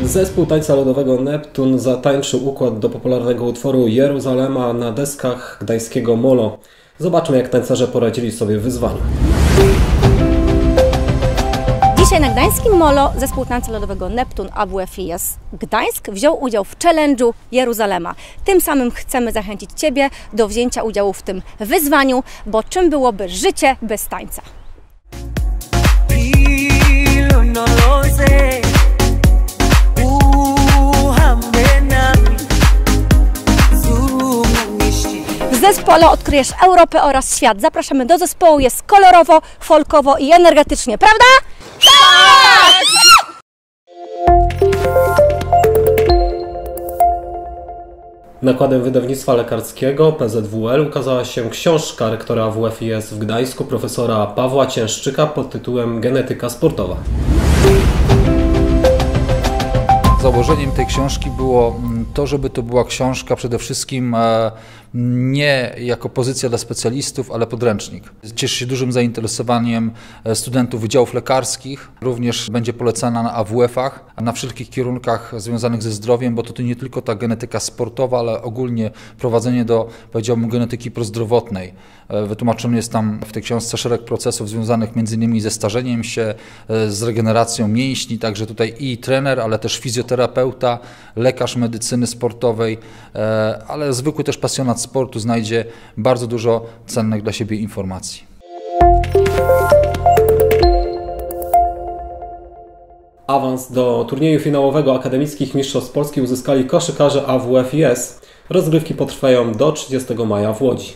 Zespół tańca ludowego Neptun zatańczył układ do popularnego utworu Jeruzalema na deskach gdańskiego Molo. Zobaczmy, jak tancerze poradzili sobie w wyzwaniu. Dzisiaj na gdańskim Molo zespół tańca ludowego Neptun AWF-IS Gdańsk wziął udział w challenge'u Jeruzalema. Tym samym chcemy zachęcić Ciebie do wzięcia udziału w tym wyzwaniu, bo czym byłoby życie bez tańca? W zespole odkryjesz Europę oraz świat. Zapraszamy do zespołu, jest kolorowo, folkowo i energetycznie, prawda? Tak! Nakładem wydawnictwa lekarskiego PZWL ukazała się książka rektora AWF-IS w Gdańsku profesora Pawła Ciężczyka pod tytułem Genetyka sportowa. Założeniem tej książki było to, żeby to była książka przede wszystkim nie jako pozycja dla specjalistów, ale podręcznik. Cieszy się dużym zainteresowaniem studentów wydziałów lekarskich. Również będzie polecana na AWF-ach, na wszelkich kierunkach związanych ze zdrowiem, bo to nie tylko ta genetyka sportowa, ale ogólnie prowadzenie do, powiedziałbym, genetyki prozdrowotnej. Wytłumaczony jest tam w tej książce szereg procesów związanych m.in. ze starzeniem się, z regeneracją mięśni, także tutaj i trener, ale też fizjoterapeuta, lekarz medycyny sportowej, ale zwykły też pasjonat sportu znajdzie bardzo dużo cennych dla siebie informacji. Awans do turnieju finałowego Akademickich Mistrzostw Polski uzyskali koszykarze AWF-IS. Rozgrywki potrwają do 30 maja w Łodzi.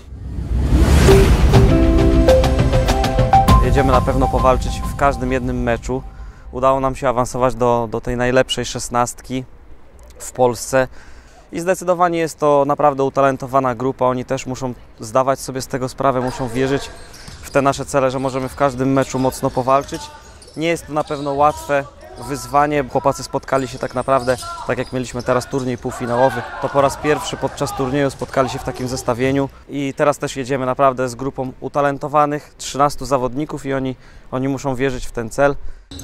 Jedziemy na pewno powalczyć w każdym jednym meczu. Udało nam się awansować do tej najlepszej 16 w Polsce i zdecydowanie jest to naprawdę utalentowana grupa. Oni też muszą zdawać sobie z tego sprawę, muszą wierzyć w te nasze cele, że możemy w każdym meczu mocno powalczyć. Nie jest to na pewno łatwe wyzwanie. Chłopacy spotkali się tak naprawdę, tak jak mieliśmy teraz turniej półfinałowy, to po raz pierwszy podczas turnieju spotkali się w takim zestawieniu i teraz też jedziemy naprawdę z grupą utalentowanych, 13 zawodników i oni muszą wierzyć w ten cel.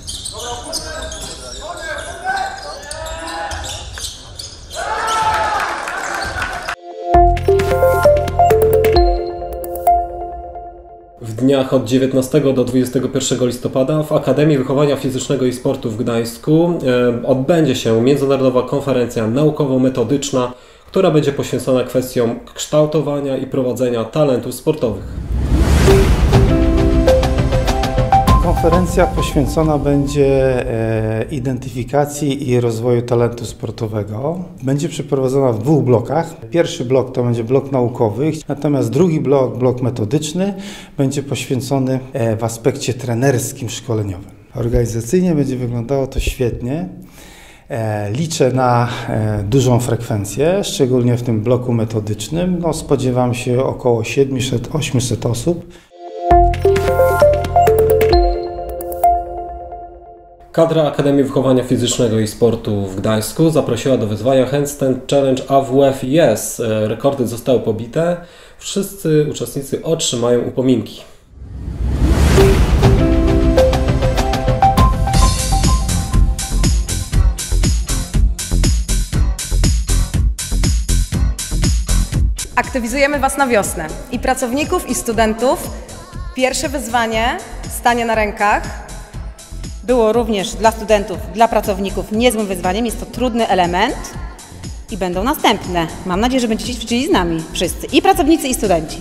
W dniach od 19 do 21 listopada w Akademii Wychowania Fizycznego i Sportu w Gdańsku odbędzie się międzynarodowa konferencja naukowo-metodyczna, która będzie poświęcona kwestiom kształtowania i prowadzenia talentów sportowych. Konferencja poświęcona będzie identyfikacji i rozwoju talentu sportowego. Będzie przeprowadzona w dwóch blokach. Pierwszy blok to będzie blok naukowy, natomiast drugi blok, blok metodyczny, będzie poświęcony w aspekcie trenerskim, szkoleniowym. Organizacyjnie będzie wyglądało to świetnie. Liczę na dużą frekwencję, szczególnie w tym bloku metodycznym. Spodziewam się około 700-800 osób. Kadra Akademii Wychowania Fizycznego i Sportu w Gdańsku zaprosiła do wyzwania Handstand Challenge AWF-IS. Rekordy zostały pobite. Wszyscy uczestnicy otrzymają upominki. Aktywizujemy Was na wiosnę i pracowników, i studentów. Pierwsze wyzwanie stanie na rękach. Było również dla studentów, dla pracowników niezłym wyzwaniem. Jest to trudny element i będą następne. Mam nadzieję, że będziecie ćwiczyli z nami wszyscy, i pracownicy, i studenci.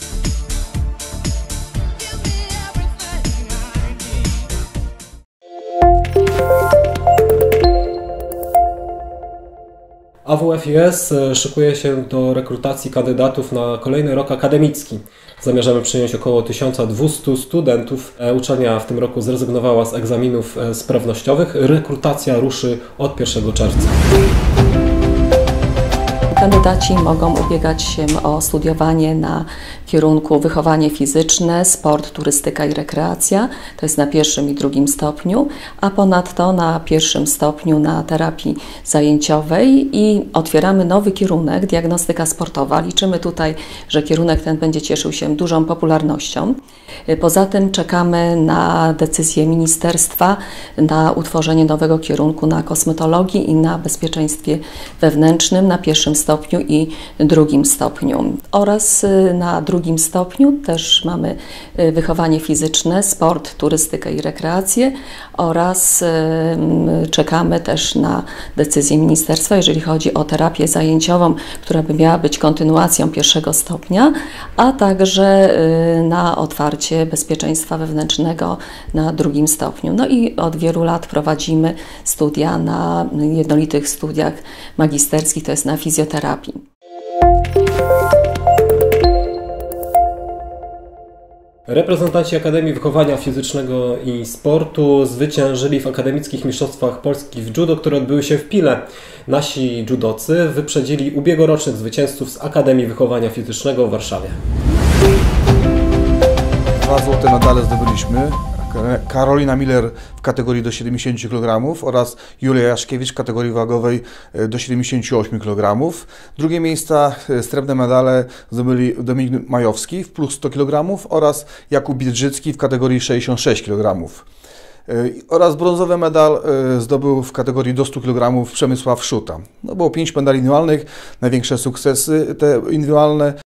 AWF-IS szykuje się do rekrutacji kandydatów na kolejny rok akademicki. Zamierzamy przyjąć około 1200 studentów. Uczelnia w tym roku zrezygnowała z egzaminów sprawnościowych. Rekrutacja ruszy od 1 czerwca. Kandydaci mogą ubiegać się o studiowanie na kierunku wychowanie fizyczne, sport, turystyka i rekreacja, to jest na pierwszym i drugim stopniu, a ponadto na pierwszym stopniu na terapii zajęciowej i otwieramy nowy kierunek, diagnostyka sportowa. Liczymy tutaj, że kierunek ten będzie cieszył się dużą popularnością. Poza tym czekamy na decyzję ministerstwa na utworzenie nowego kierunku na kosmetologii i na bezpieczeństwie wewnętrznym na pierwszym stopniu i drugim stopniu. Oraz na drugim stopniu też mamy wychowanie fizyczne, sport, turystykę i rekreację oraz czekamy też na decyzję ministerstwa, jeżeli chodzi o terapię zajęciową, która by miała być kontynuacją pierwszego stopnia, a także na otwarcie bezpieczeństwa wewnętrznego na drugim stopniu. No i od wielu lat prowadzimy studia na jednolitych studiach magisterskich, to jest na fizjoterapii. Reprezentanci Akademii Wychowania Fizycznego i Sportu zwyciężyli w akademickich mistrzostwach Polski w judo, które odbyły się w Pile. Nasi judocy wyprzedzili ubiegłorocznych zwycięzców z Akademii Wychowania Fizycznego w Warszawie. 2 złote medale zdobyliśmy. Karolina Miller w kategorii do 70 kg oraz Julia Jaszkiewicz w kategorii wagowej do 78 kg. Drugie miejsca, srebrne medale zdobyli Dominik Majowski w plus 100 kg oraz Jakub Biedrzycki w kategorii 66 kg. Oraz brązowy medal zdobył w kategorii do 100 kg Przemysław Szuta. No było 5 medali indywidualnych, największe sukcesy te indywidualne.